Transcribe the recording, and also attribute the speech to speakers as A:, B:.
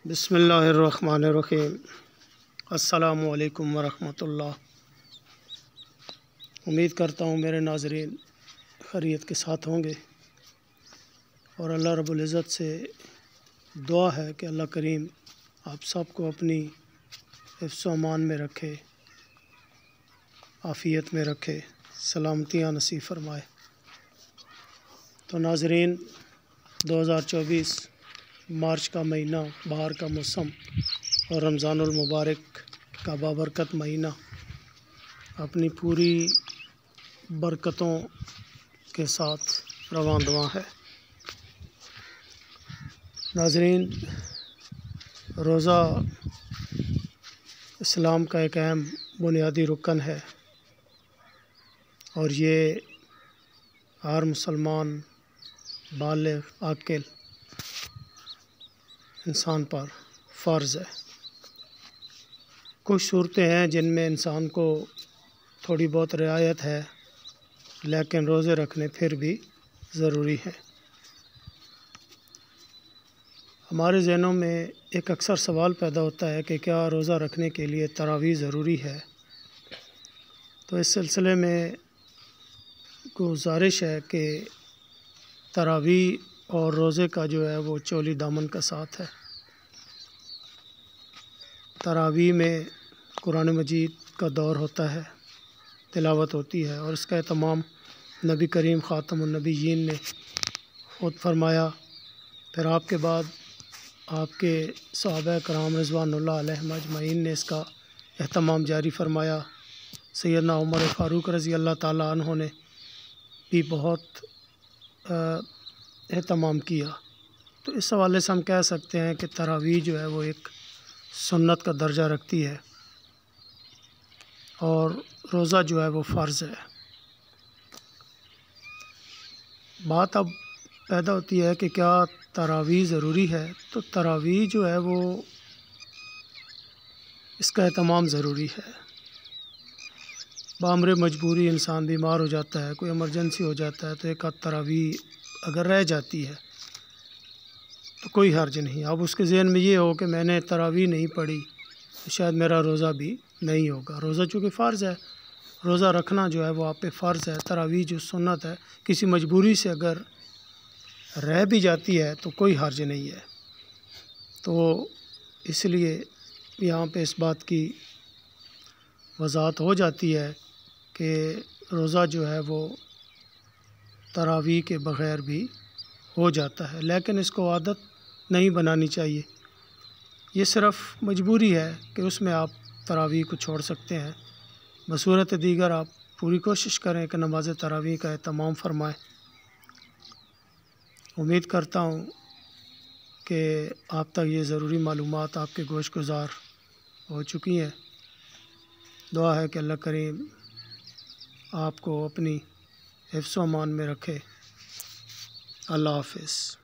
A: بسم اللہ الرحمن الرحیم۔ السلام علیکم ورحمۃ اللہ۔ امید کرتا ہوں میرے ناظرین خیریت کے ساتھ ہوں گے، اور اللہ رب العزت سے دعا ہے کہ اللہ کریم آپ سب کو اپنی حفظ و امان میں رکھے، عافیت میں رکھے، سلامتیاں نصیب فرمائے۔ تو ناظرین، 2024 مارچ کا مہینہ، بہار کا موسم اور رمضان المبارک کا بابرکت مہینہ اپنی پوری برکتوں کے ساتھ رواں دواں ہے۔ ناظرین، روزہ اسلام کا ایک اہم بنیادی رکن ہے، اور یہ ہر مسلمان بالغ عاقل انسان پر فرض ہے۔ کچھ صورتیں ہیں جن میں انسان کو تھوڑی بہت رعایت ہے، لیکن روزے رکھنے پھر بھی ضروری ہے۔ ہمارے ذہنوں میں ایک اکثر سوال پیدا ہوتا ہے کہ کیا روزہ رکھنے کے لیے تراویح ضروری ہے؟ تو اس سلسلے میں گزارش ہے کہ تراویح اور روزے کا جو ہے وہ چولی دامن کا ساتھ ہے۔ تراویح میں قرآن مجید کا دور ہوتا ہے، تلاوت ہوتی ہے، اور اس کا اہتمام نبی کریم خاتم النبیین نے خود فرمایا۔ پھر آپ کے بعد آپ کے صحابہ کرام رضوان اللہ علیہم اجمعین نے اس کا اہتمام جاری فرمایا۔ سیدنا عمر فاروق رضی اللہ تعالیٰ عنہ نے بھی بہت اہتمام کیا۔ تو اس حوالے سے ہم کہہ سکتے ہیں کہ تراویح جو ہے وہ ایک سنت کا درجہ رکھتی ہے، اور روزہ جو ہے وہ فرض ہے۔ بات اب پیدا ہوتی ہے کہ کیا تراویح ضروری ہے؟ تو تراویح جو ہے وہ اس کا اہتمام ضروری ہے۔ بامر مجبوری انسان بیمار ہو جاتا ہے، کوئی ایمرجنسی ہو جاتا ہے، تو ایک آدھ تراویح اگر رہ جاتی ہے تو کوئی حرج نہیں۔ اب اس کے ذہن میں یہ ہو کہ میں نے تراویح نہیں پڑھی تو شاید میرا روزہ بھی نہیں ہوگا۔ روزہ چونکہ فرض ہے، روزہ رکھنا جو ہے وہ آپ پہ فرض ہے۔ تراویح جو سنت ہے، کسی مجبوری سے اگر رہ بھی جاتی ہے تو کوئی حرج نہیں ہے۔ تو اس لیے یہاں پہ اس بات کی وضاحت ہو جاتی ہے کہ روزہ جو ہے وہ تراویح کے بغیر بھی ہو جاتا ہے، لیکن اس کو عادت نہیں بنانی چاہیے۔ یہ صرف مجبوری ہے کہ اس میں آپ تراویح کو چھوڑ سکتے ہیں۔ بصورت دیگر آپ پوری کوشش کریں کہ نماز تراویح کا اہتمام فرمائیں۔ امید کرتا ہوں کہ آپ تک یہ ضروری معلومات آپ کے گوش گزار ہو چکی ہیں۔ دعا ہے کہ اللہ کریم آپ کو اپنی حفظ و امان میں رکھے۔ اللہ حافظ۔